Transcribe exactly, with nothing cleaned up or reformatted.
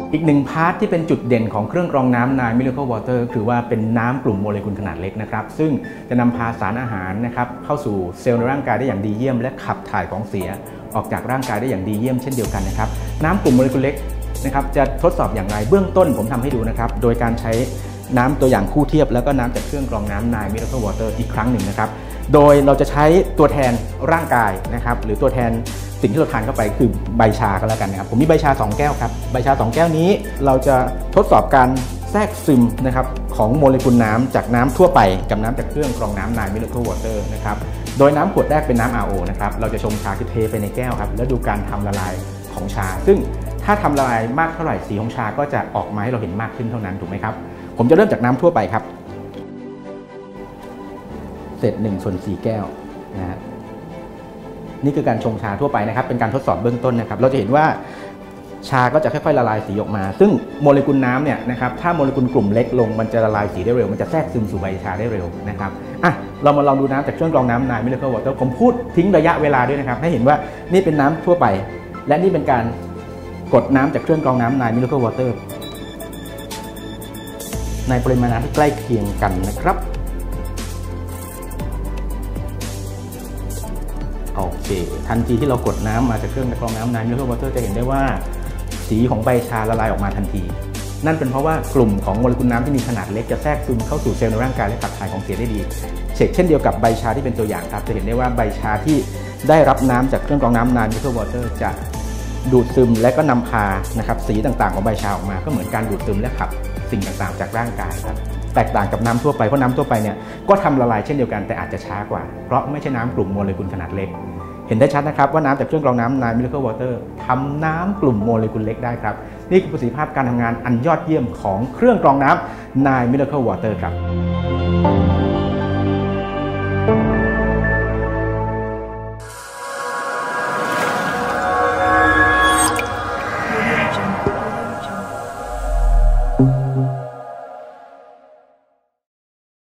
อีกหนึ่งพาร์ทที่เป็นจุดเด่นของเครื่องกรองน้ำ Nine Miracle Water คือว่าเป็นน้ำกลุ่มโมเลกุลขนาดเล็กนะครับซึ่งจะนำพาสารอาหารนะครับเข้าสู่เซลล์ในร่างกายได้อย่างดีเยี่ยมและขับถ่ายของเสียออกจากร่างกายได้อย่างดีเยี่ยมเช่นเดียวกันนะครับน้ำกลุ่มโมเลกุลเล็กนะครับจะทดสอบอย่างไรเบื้องต้นผมทำให้ดูนะครับโดยการใช้น้ำตัวอย่างคู่เทียบแล้วก็น้ำจากเครื่องกรองน้ำ Nine Miracle Water อีกครั้งหนึ่งนะครับโดยเราจะใช้ตัวแทนร่างกายนะครับหรือตัวแทนสิ่งที่เราทานเข้าไปคือใบชาก็แล้วกันนะครับผมมีใบชาสองแก้วครับใบชาสองแก้วนี้เราจะทดสอบการแทรกซึมนะครับของโมเลกุลน้ำจากน้ำทั่วไปกับน้ำจากเครื่องกรองน้ำ Nine Miracle Water นะครับโดยน้ำขวดแรกเป็นน้ำ อาร์ โอ นะครับเราจะชงชาคือเทไปในแก้วครับแล้วดูการทำละลายของชาซึ่งถ้าทำละลายมากเท่าไหร่สีของชาก็จะออกมาให้เราเห็นมากขึ้นเท่านั้นถูกไหมครับผมจะเริ่มจากน้ำทั่วไปครับเศษหนึ่งส่วนสี่แก้วนะฮะนี่คือการชงชาทั่วไปนะครับเป็นการทดสอบเบื้องต้นนะครับเราจะเห็นว่าชาก็จะค่อยๆละลายสีออกมาซึ่งโมเลกุลน้ำเนี่ยนะครับถ้าโมเลกุลกลุ่มเล็กลงมันจะละลายสีได้เร็วมันจะแทรกซึมสู่ใบชาได้เร็วนะครับอ่ะเรามาลองดูน้ำจากเครื่องกรองน้ำ Nine Miracle Water ผมพูดทิ้งระยะเวลาด้วยนะครับให้เห็นว่านี่เป็นน้ำทั่วไปและนี่เป็นการกดน้ำจากเครื่องกรองน้ำ Nine Miracle Water ในปริมาณน้ำที่ใกล้เคียงกันนะครับโอเคทันทีที่เรากดน้ำมาจากเครื่องกรองน้ำ Nine Miracle Water จะเห็นได้ว่าสีของใบชาละลายออกมาทันทีนั่นเป็นเพราะว่ากลุ่มของโมเลกุลน้ำที่มีขนาดเล็กจะแทรกซึมเข้าสู่เซลล์ในร่างกายและขับถ่ายของเสียได้ดีเช่นเดียวกับใบชาที่เป็นตัวอย่างครับจะเห็นได้ว่าใบชาที่ได้รับน้ำจากเครื่องกรองน้ำ Nine Miracle Water จะดูดซึมและก็นำพานะครับสีต่างๆของใบชาออกมาก็เหมือนการดูดซึมและขับสิ่งต่างๆจากร่างกายครับแตกต่างกับน้ำทั่วไปเพราะน้ำทั่วไปเนี่ยก็ทำละลายเช่นเดียวกันแต่อาจจะช้ากว่าเพราะไม่ใช่น้ำกลุ่มโมเลกุลขนาดเล็กเห็นได้ชัดนะครับว่าน้ำจากเครื่องกรองน้ำ Nine Miracle Water ทำน้ำกลุ่มโมเลกุลเล็กได้ครับนี่คือประสิทธิภาพการทำงานอันยอดเยี่ยมของเครื่องกรองน้ำ Nine Miracle Water ครับ